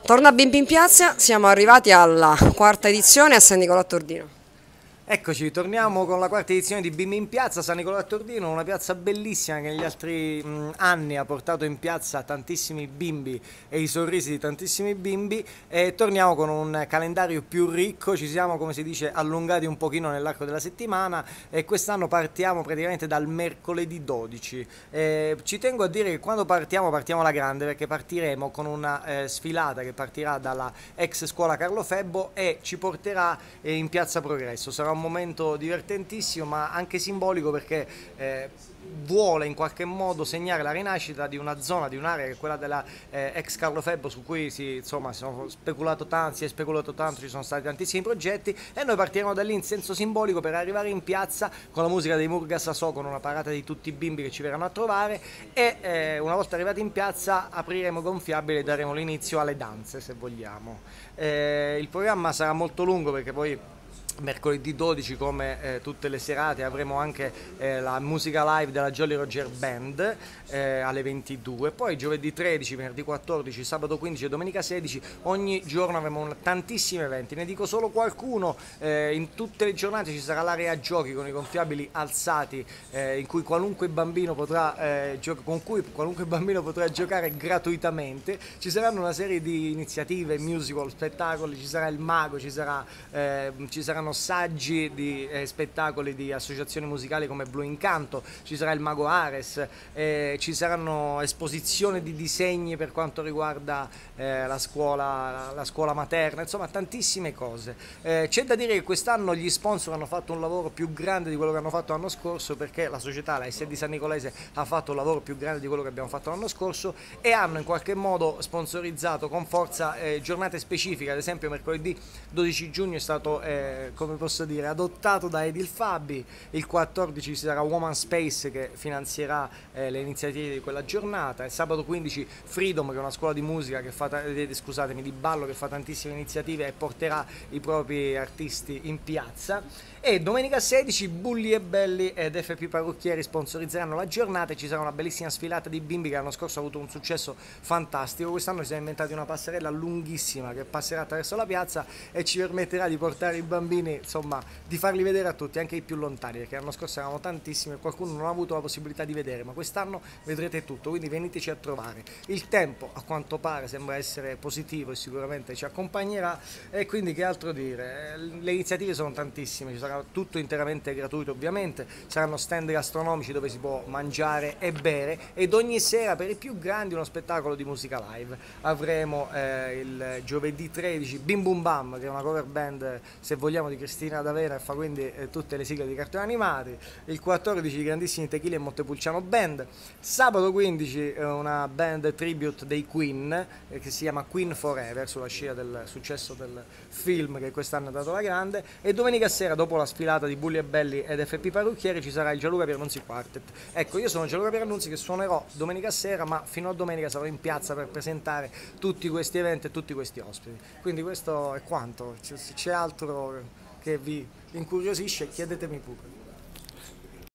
Torna Bimbi in piazza, siamo arrivati alla quarta edizione a San Nicolò a Tordino. Eccoci, torniamo con la quarta edizione di Bimbi in piazza, San Nicolò a Tordino, una piazza bellissima che negli altri anni ha portato in piazza tantissimi bimbi e i sorrisi di tantissimi bimbi, e torniamo con un calendario più ricco. Ci siamo, come si dice, allungati un pochino nell'arco della settimana e quest'anno partiamo praticamente dal mercoledì 12. Ci tengo a dire che quando partiamo alla grande, perché partiremo con una sfilata che partirà dalla ex scuola Carlo Febbo e ci porterà in Piazza Progresso. Sarà un momento divertentissimo ma anche simbolico, perché vuole in qualche modo segnare la rinascita di una zona, di un'area che è quella della ex Carlo Febbo, su cui si è speculato tanto, ci sono stati tantissimi progetti, e noi partiremo da lì in senso simbolico per arrivare in piazza con la musica dei Murgasasò, con una parata di tutti i bimbi che ci verranno a trovare, e una volta arrivati in piazza apriremo gonfiabile e daremo l'inizio alle danze, se vogliamo. Il programma sarà molto lungo, perché poi mercoledì 12, come tutte le serate, avremo anche la musica live della Jolly Roger Band alle 22, poi giovedì 13, venerdì 14, sabato 15 e domenica 16 ogni giorno avremo tantissimi eventi. Ne dico solo qualcuno: in tutte le giornate ci sarà l'area giochi con i gonfiabili alzati, in cui qualunque bambino con cui qualunque bambino potrà giocare gratuitamente. Ci saranno una serie di iniziative, musical, spettacoli, ci sarà il mago, ci saranno saggi di spettacoli di associazioni musicali come Blu Incanto, ci sarà il mago Ares, ci saranno esposizioni di disegni per quanto riguarda la scuola materna, insomma tantissime cose. C'è da dire che quest'anno gli sponsor hanno fatto un lavoro più grande di quello che hanno fatto l'anno scorso, perché la società, la SD San Nicolese, ha fatto un lavoro più grande di quello che abbiamo fatto l'anno scorso, e hanno in qualche modo sponsorizzato con forza giornate specifiche. Ad esempio mercoledì 12 giugno è stato, come posso dire, adottato da Edil Fabi. Il 14 ci sarà Woman Space che finanzierà le iniziative di quella giornata. Il sabato 15 Freedom, che è una scuola di musica che di ballo, che fa tantissime iniziative e porterà i propri artisti in piazza. E domenica 16 Bulli e Belli ed FP Parrucchieri sponsorizzeranno la giornata, e ci sarà una bellissima sfilata di bimbi che l'anno scorso ha avuto un successo fantastico. Quest'anno ci siamo inventati una passerella lunghissima che passerà attraverso la piazza e ci permetterà di portare i bambini, insomma, di farli vedere a tutti, anche i più lontani, perché l'anno scorso eravamo tantissimi e qualcuno non ha avuto la possibilità di vedere, ma quest'anno vedrete tutto, quindi veniteci a trovare. Il tempo, a quanto pare, sembra essere positivo e sicuramente ci accompagnerà, e quindi che altro dire? Le iniziative sono tantissime, ci sarà tutto interamente gratuito, ovviamente, saranno stand gastronomici dove si può mangiare e bere, ed ogni sera per i più grandi uno spettacolo di musica live. Avremo il giovedì 13 Bim Bum Bam, che è una cover band, se vogliamo, di Cristina D'Avena, e fa quindi tutte le sigle di cartoni animati. Il 14 i grandissimi Tequila e Montepulciano Band. Sabato 15 una band tribute dei Queen che si chiama Queen Forever, sulla scia del successo del film che quest'anno ha dato la grande. E domenica sera, dopo la sfilata di Bulli e Belli ed FP Parrucchieri, ci sarà il Gianluca Pierannunzi Quartet. Ecco, io sono Gianluca Pierannunzi, che suonerò domenica sera, ma fino a domenica sarò in piazza per presentare tutti questi eventi e tutti questi ospiti. Quindi questo è quanto. Se c'è altro che vi incuriosisce, chiedetemi pure.